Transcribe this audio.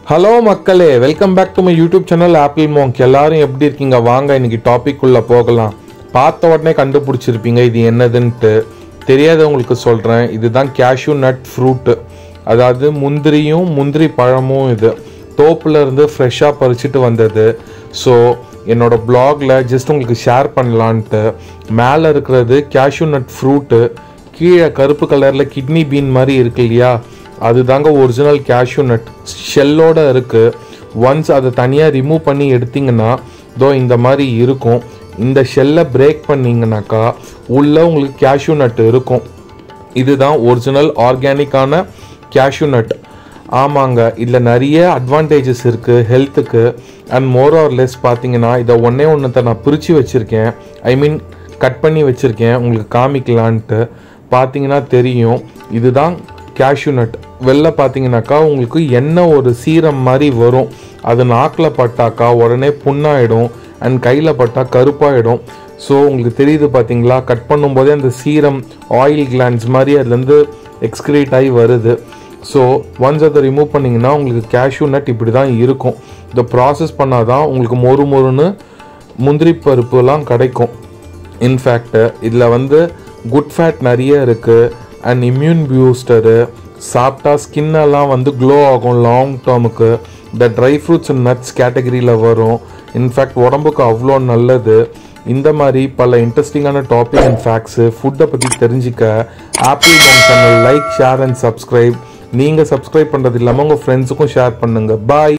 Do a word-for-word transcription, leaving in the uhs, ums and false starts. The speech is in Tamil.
ஹலோ மக்களே, welcome back to my YouTube channel Apple Monk. எல்லாரும் எப்படி இருக்கீங்க? வாங்க இன்னைக்கு டாபிக் உள்ள போகலாம். பார்த்த உடனே கண்டுபிடிச்சிருப்பீங்க இது என்னதுன்ட்டு. தெரியாதவங்களுக்கு சொல்கிறேன், இதுதான் கேஷ்யூ நட் ஃப்ரூட்டு. அதாவது முந்திரியும் முந்திரி பழமும் இது தோப்புல இருந்து ஃப்ரெஷ்ஷாக பறிச்சுட்டு வந்தது. ஸோ என்னோட பிளாகில் ஜஸ்ட் உங்களுக்கு ஷேர் பண்ணலான்ட்டு. மேலே இருக்கிறது கேஷ்யூ நட் ஃப்ரூட்டு, கீழே கருப்பு கலரில் கிட்னி பீன் மாதிரி இருக்கு இல்லையா, அதுதாங்க ஒரிஜினல் கேஷ்யூ நட். ஷெல்லோடு இருக்குது. ஒன்ஸ் அதை தனியாக ரிமூவ் பண்ணி எடுத்திங்கன்னா தோ இந்த மாதிரி இருக்கும். இந்த ஷெல்லை பிரேக் பண்ணிங்கனாக்கா உள்ளே உங்களுக்கு கேஷ்யூ நட் இருக்கும். இதுதான் ஒரிஜினல் ஆர்கானிக்கான கேஷ்யூ நட். ஆமாங்க, இதில் நிறைய அட்வான்டேஜஸ் இருக்குது ஹெல்த்துக்கு. அண்ட் மோர் ஆர் லெஸ் பார்த்தீங்கன்னா இதை ஒன்றே ஒன்றத்தை நான் பிரித்து வச்சுருக்கேன். ஐ மீன் கட் பண்ணி வச்சுருக்கேன், உங்களுக்கு காமிக்கலான்ட்டு. பார்த்தீங்கன்னா தெரியும், இதுதான் கேஷ்யூ நட். வெளில பார்த்தீங்கன்னாக்கா உங்களுக்கு என்ன ஒரு சீரம் மாதிரி வரும். அது நாக்கில் பட்டாக்கா உடனே புண்ணாயிடும், அண்ட் கையில் பட்டால் கருப்பாயிடும். ஸோ உங்களுக்கு தெரியுது பார்த்தீங்களா, கட் பண்ணும்போதே அந்த சீரம் ஆயில் கிளான்ஸ் மாதிரி அதுலேருந்து எக்ஸ்கிரீட் ஆகி வருது. ஸோ ஒன்ஸ் அதை ரிமூவ் பண்ணிங்கன்னா உங்களுக்கு கேஷ்யூ நட் இப்படி தான் இருக்கும். இதை ப்ராசஸ் பண்ணால் தான் உங்களுக்கு மொறு மொறுன்னு முந்திரி பருப்புலாம் கிடைக்கும். இன்ஃபேக்ட் இதில் வந்து குட் ஃபேட் நிறைய இருக்குது, அண்ட் இம்யூன் பூஸ்டரு. சாப்பிட்டா ஸ்கின்னெல்லாம் வந்து க்ளோ ஆகும் லாங் டேர்முக்கு. இந்த ட்ரை ஃப்ரூட்ஸ் அண்ட் நட்ஸ் கேட்டகரியில் வரும். இன்ஃபேக்ட் உடம்புக்கு அவ்வளோ நல்லது. இந்த மாதிரி பல இன்ட்ரெஸ்டிங்கான டாபிக் அண்ட் ஃபேக்ட்ஸு ஃபுட்டை பற்றி தெரிஞ்சிக்க Apple Monk channel like, share and subscribe. நீங்கள் சப்ஸ்கிரைப் பண்ணுறது இல்லாமல் உங்கள் ஃப்ரெண்ட்ஸுக்கும் ஷேர் பண்ணுங்கள். பாய்.